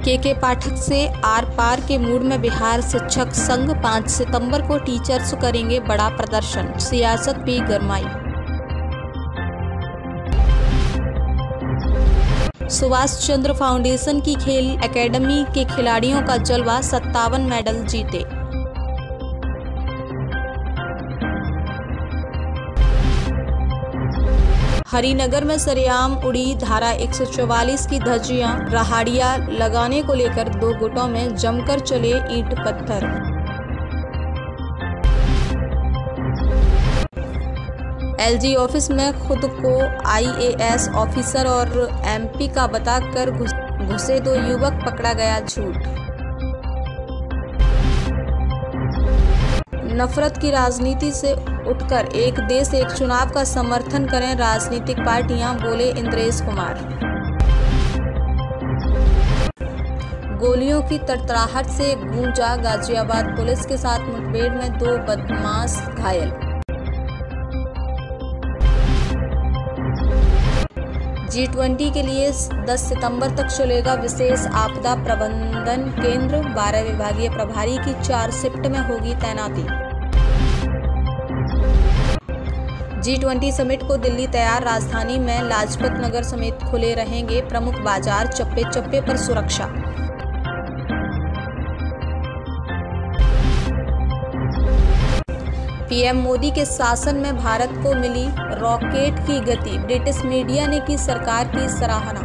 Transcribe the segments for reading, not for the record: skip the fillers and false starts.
के पाठक से आर पार के मूड में बिहार शिक्षक संघ 5 सितंबर को टीचर्स करेंगे बड़ा प्रदर्शन, सियासत भी गरमाई। सुभाष चंद्र फाउंडेशन की खेल एकेडमी के खिलाड़ियों का जलवा, 57 मेडल जीते। हरिनगर में सरेआम उड़ी धारा 144 की धज्जियां, रहाड़ियां लगाने को लेकर दो गुटों में जमकर चले ईंट पत्थर। एलजी ऑफिस में खुद को आईएएस ऑफिसर और एमपी का बताकर घुसे दो युवक, पकड़ा गया झूठ। नफरत की राजनीति से उठकर एक देश एक चुनाव का समर्थन करें राजनीतिक पार्टियां, बोले इंद्रेश कुमार। गोलियों की तड़तड़ाहट से गूंजा गाजियाबाद, पुलिस के साथ मुठभेड़ में 2 बदमाश घायल। G20 के लिए 10 सितंबर तक चलेगा विशेष आपदा प्रबंधन केंद्र, 12 विभागीय प्रभारी की 4 शिफ्ट में होगी तैनाती। G20 समिट को दिल्ली तैयार, राजधानी में लाजपत नगर समेत खुले रहेंगे प्रमुख बाजार, चप्पे चप्पे पर सुरक्षा। पीएम मोदी के शासन में भारत को मिली रॉकेट की गति, ब्रिटिश मीडिया ने की सरकार की सराहना।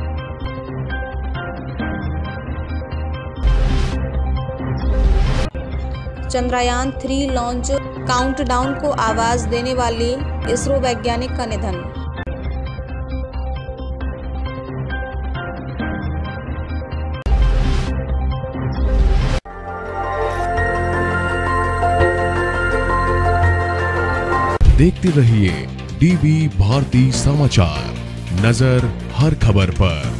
चंद्रयान 3 लॉन्च काउंटडाउन को आवाज देने वाले इसरो वैज्ञानिक का निधन। देखते रहिए डीवी भारती समाचार, नजर हर खबर पर।